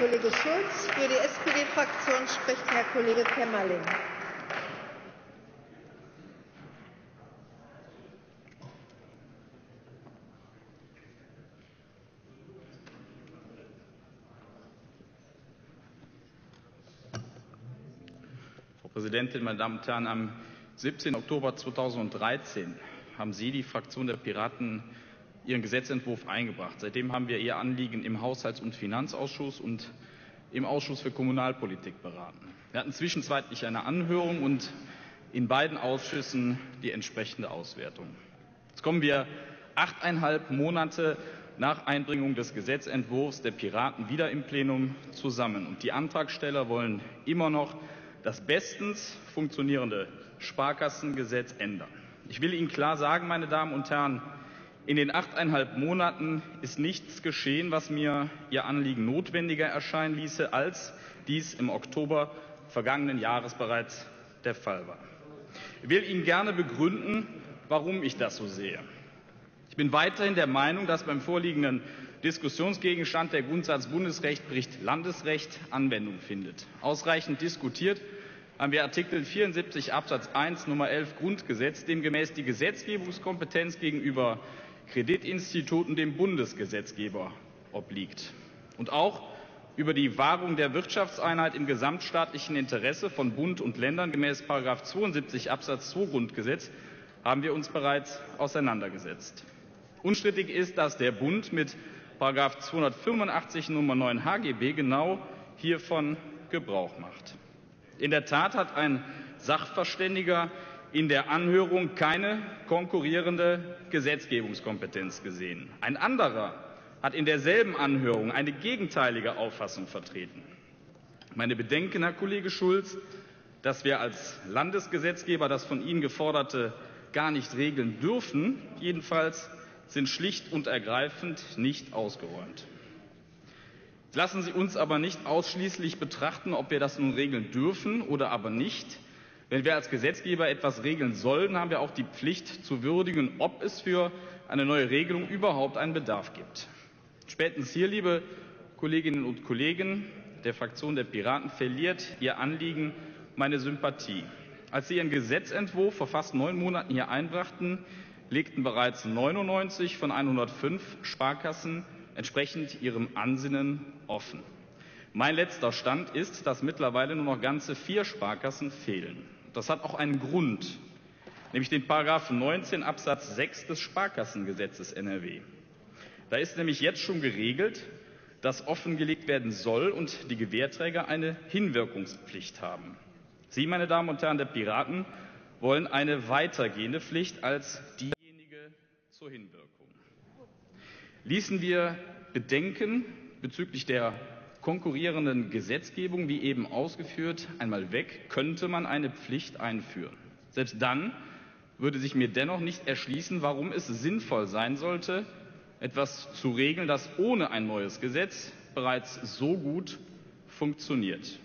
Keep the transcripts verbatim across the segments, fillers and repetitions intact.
Kollege Schulz. Für die S P D-Fraktion spricht Herr Kollege Kämmerling. Frau Präsidentin, meine Damen und Herren! Am siebzehnten Oktober zweitausenddreizehn haben Sie, die Fraktion der Piraten, Ihren Gesetzentwurf eingebracht. Seitdem haben wir Ihr Anliegen im Haushalts- und Finanzausschuss und im Ausschuss für Kommunalpolitik beraten. Wir hatten zwischenzeitlich eine Anhörung und in beiden Ausschüssen die entsprechende Auswertung. Jetzt kommen wir achteinhalb Monate nach Einbringung des Gesetzentwurfs der Piraten wieder im Plenum zusammen. Und die Antragsteller wollen immer noch das bestens funktionierende Sparkassengesetz ändern. Ich will Ihnen klar sagen, meine Damen und Herren, in den achteinhalb Monaten ist nichts geschehen, was mir Ihr Anliegen notwendiger erscheinen ließe, als dies im Oktober vergangenen Jahres bereits der Fall war. Ich will Ihnen gerne begründen, warum ich das so sehe. Ich bin weiterhin der Meinung, dass beim vorliegenden Diskussionsgegenstand der Grundsatz Bundesrecht bricht Landesrecht Anwendung findet. Ausreichend diskutiert haben wir Artikel vierundsiebzig Absatz eins Nummer elf Grundgesetz, demgemäß die Gesetzgebungskompetenz gegenüber Kreditinstituten dem Bundesgesetzgeber obliegt und auch über die Wahrung der Wirtschaftseinheit im gesamtstaatlichen Interesse von Bund und Ländern gemäß Paragraph zweiundsiebzig Absatz zwei Grundgesetz haben wir uns bereits auseinandergesetzt. Unstrittig ist, dass der Bund mit Paragraph zweihundertfünfundachtzig Nummer neun H G B genau hiervon Gebrauch macht. In der Tat hat ein Sachverständiger in der Anhörung keine konkurrierende Gesetzgebungskompetenz gesehen. Ein anderer hat in derselben Anhörung eine gegenteilige Auffassung vertreten. Meine Bedenken, Herr Kollege Schulz, dass wir als Landesgesetzgeber das von Ihnen geforderte gar nicht regeln dürfen, jedenfalls sind schlicht und ergreifend nicht ausgeräumt. Lassen Sie uns aber nicht ausschließlich betrachten, ob wir das nun regeln dürfen oder aber nicht. Wenn wir als Gesetzgeber etwas regeln sollen, haben wir auch die Pflicht zu würdigen, ob es für eine neue Regelung überhaupt einen Bedarf gibt. Spätestens hier, liebe Kolleginnen und Kollegen der Fraktion der Piraten, verliert Ihr Anliegen meine Sympathie. Als Sie Ihren Gesetzentwurf vor fast neun Monaten hier einbrachten, legten bereits neunundneunzig von hundertfünf Sparkassen entsprechend ihrem Ansinnen offen. Mein letzter Stand ist, dass mittlerweile nur noch ganze vier Sparkassen fehlen. Das hat auch einen Grund, nämlich den Paragraphen neunzehn Absatz sechs des Sparkassengesetzes N R W. Da ist nämlich jetzt schon geregelt, dass offengelegt werden soll und die Gewährträger eine Hinwirkungspflicht haben. Sie, meine Damen und Herren der Piraten, wollen eine weitergehende Pflicht als diejenige zur Hinwirkung. Ließen wir Bedenken bezüglich der konkurrierenden Gesetzgebung, wie eben ausgeführt, einmal weg, könnte man eine Pflicht einführen. Selbst dann würde sich mir dennoch nicht erschließen, warum es sinnvoll sein sollte, etwas zu regeln, das ohne ein neues Gesetz bereits so gut funktioniert.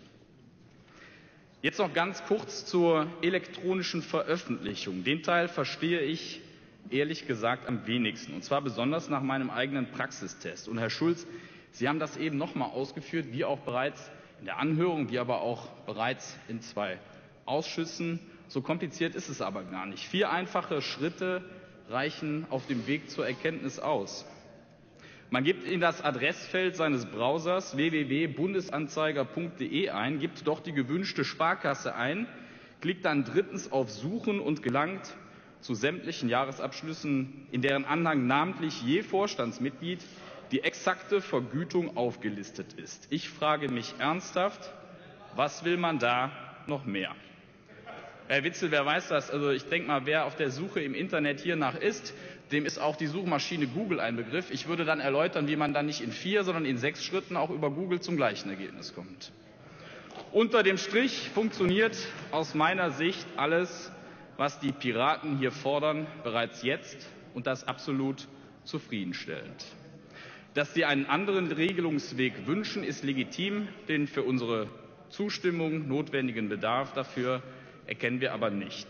Jetzt noch ganz kurz zur elektronischen Veröffentlichung. Den Teil verstehe ich ehrlich gesagt am wenigsten, und zwar besonders nach meinem eigenen Praxistest. Und Herr Schulz, Sie haben das eben noch mal ausgeführt, wie auch bereits in der Anhörung, wie aber auch bereits in zwei Ausschüssen. So kompliziert ist es aber gar nicht. Vier einfache Schritte reichen auf dem Weg zur Erkenntnis aus. Man gibt in das Adressfeld seines Browsers w w w punkt bundesanzeiger punkt de ein, gibt dort die gewünschte Sparkasse ein, klickt dann drittens auf Suchen und gelangt zu sämtlichen Jahresabschlüssen, in deren Anhang namentlich je Vorstandsmitglied die exakte Vergütung aufgelistet ist. Ich frage mich ernsthaft, was will man da noch mehr? Herr Witzel, wer weiß das? Also ich denke mal, wer auf der Suche im Internet hiernach ist, dem ist auch die Suchmaschine Google ein Begriff. Ich würde dann erläutern, wie man dann nicht in vier, sondern in sechs Schritten auch über Google zum gleichen Ergebnis kommt. Unter dem Strich funktioniert aus meiner Sicht alles, was die Piraten hier fordern, bereits jetzt, und das absolut zufriedenstellend. Dass Sie einen anderen Regelungsweg wünschen, ist legitim. Den für unsere Zustimmung notwendigen Bedarf dafür erkennen wir aber nicht.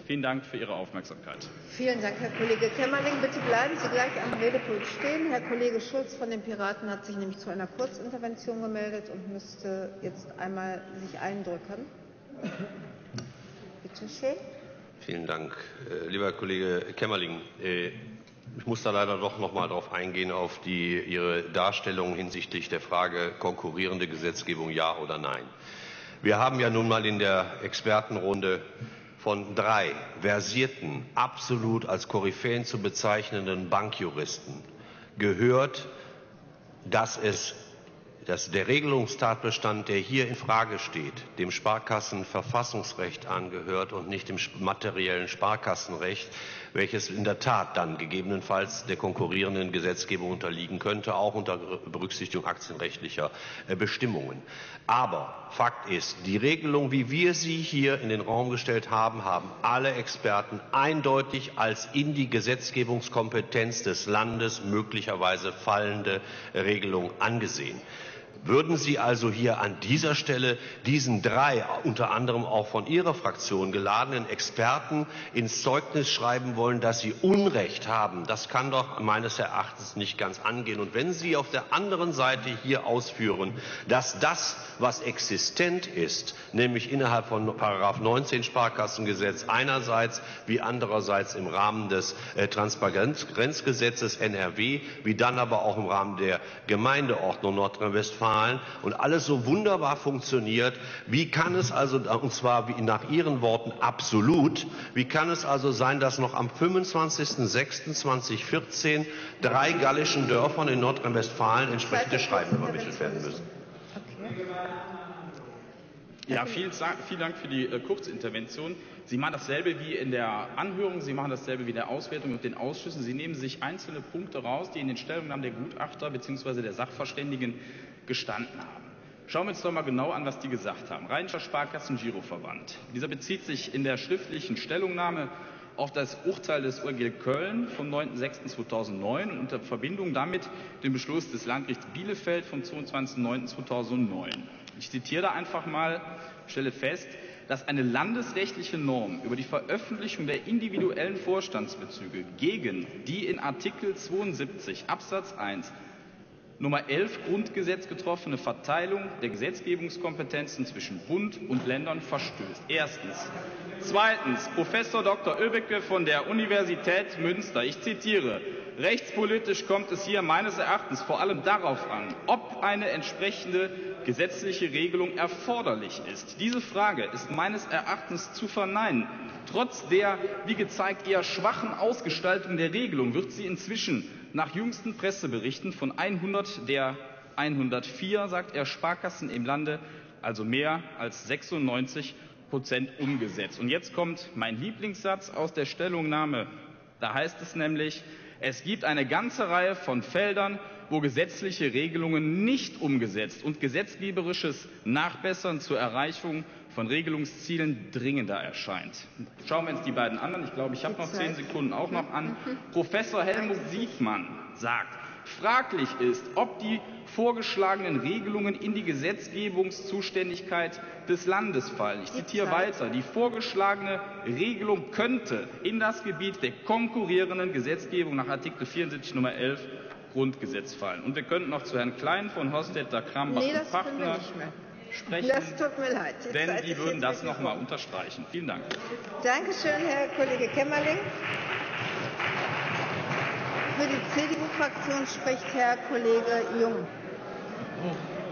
Vielen Dank für Ihre Aufmerksamkeit. Vielen Dank, Herr Kollege Kemmerling. Bitte bleiben Sie gleich am Redepult stehen. Herr Kollege Schulz von den Piraten hat sich nämlich zu einer Kurzintervention gemeldet und müsste jetzt einmal sich eindrücken. Bitte schön. Vielen Dank. Lieber Herr Kollege Kemmerling, ich muss da leider doch noch mal darauf eingehen, auf die, Ihre Darstellung hinsichtlich der Frage konkurrierende Gesetzgebung, ja oder nein. Wir haben ja nun mal in der Expertenrunde von drei versierten, absolut als Koryphäen zu bezeichnenden Bankjuristen gehört, dass es dass der Regelungstatbestand, der hier in Frage steht, dem Sparkassenverfassungsrecht angehört und nicht dem materiellen Sparkassenrecht, welches in der Tat dann gegebenenfalls der konkurrierenden Gesetzgebung unterliegen könnte, auch unter Berücksichtigung aktienrechtlicher Bestimmungen. Aber Fakt ist, die Regelung, wie wir sie hier in den Raum gestellt haben, haben alle Experten eindeutig als in die Gesetzgebungskompetenz des Landes möglicherweise fallende Regelung angesehen. Würden Sie also hier an dieser Stelle diesen drei, unter anderem auch von Ihrer Fraktion geladenen Experten ins Zeugnis schreiben wollen, dass sie Unrecht haben? Das kann doch meines Erachtens nicht ganz angehen. Und wenn Sie auf der anderen Seite hier ausführen, dass das, was existent ist, nämlich innerhalb von Paragraph neunzehn Sparkassengesetz einerseits wie andererseits im Rahmen des äh, Transparenzgesetzes N R W, wie dann aber auch im Rahmen der Gemeindeordnung Nordrhein-Westfalen und alles so wunderbar funktioniert, wie kann es also, und zwar wie nach Ihren Worten absolut, wie kann es also sein, dass noch am fünfundzwanzigsten sechsten zweitausendvierzehn drei gallischen Dörfern in Nordrhein-Westfalen entsprechende Schreiben übermittelt werden müssen? Ja, vielen, vielen Dank für die äh, Kurzintervention. Sie machen dasselbe wie in der Anhörung, Sie machen dasselbe wie in der Auswertung und den Ausschüssen. Sie nehmen sich einzelne Punkte raus, die in den Stellungnahmen der Gutachter bzw. der Sachverständigen gestanden haben. Schauen wir uns doch mal genau an, was die gesagt haben. Rheinischer Sparkassen-Giroverband. Dieser bezieht sich in der schriftlichen Stellungnahme auf das Urteil des O L G Köln vom neunten sechsten zweitausendneun und unter Verbindung damit den Beschluss des Landgerichts Bielefeld vom zweiundzwanzigsten neunten zweitausendneun. Ich zitiere da einfach mal, stelle fest, dass eine landesrechtliche Norm über die Veröffentlichung der individuellen Vorstandsbezüge gegen die in Artikel zweiundsiebzig Absatz eins Nummer elf Grundgesetz getroffene Verteilung der Gesetzgebungskompetenzen zwischen Bund und Ländern verstößt. Erstens. Zweitens. Professor Doktor Oebeke von der Universität Münster. Ich zitiere. Rechtspolitisch kommt es hier meines Erachtens vor allem darauf an, ob eine entsprechende gesetzliche Regelung erforderlich ist. Diese Frage ist meines Erachtens zu verneinen. Trotz der, wie gezeigt, eher schwachen Ausgestaltung der Regelung wird sie inzwischen nach jüngsten Presseberichten von hundert der hundertvier, sagt er, Sparkassen im Lande, also mehr als sechsundneunzig Prozent umgesetzt. Und jetzt kommt mein Lieblingssatz aus der Stellungnahme. Da heißt es nämlich, es gibt eine ganze Reihe von Feldern, wo gesetzliche Regelungen nicht umgesetzt und gesetzgeberisches Nachbessern zur Erreichung von Regelungszielen dringender erscheint. Schauen wir uns die beiden anderen, ich glaube, ich habe noch zehn Sekunden auch noch an. Professor Helmut Siegmann sagt, fraglich ist, ob die vorgeschlagenen Regelungen in die Gesetzgebungszuständigkeit des Landes fallen. Ich zitiere weiter. Die vorgeschlagene Regelung könnte in das Gebiet der konkurrierenden Gesetzgebung nach Artikel vierundsiebzig Nummer elf Grundgesetz fallen. Und wir könnten noch zu Herrn Klein von Horstetter, Krambach nee, und Pachtner sprechen, das tut mir leid. Jetzt denn die würden das noch mal unterstreichen. Vielen Dank. Dankeschön, Herr Kollege Kemmerling. Für die C D U-Fraktion spricht Herr Kollege Jung.